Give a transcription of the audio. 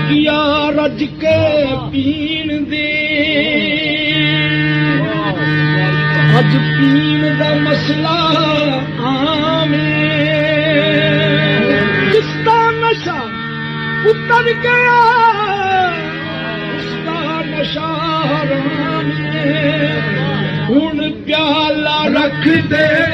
लगिया रज के पीन दे अज पीन दा मसला आवे जिसका नशा उतर गया उसका नशा हराम हुण प्याला रख दे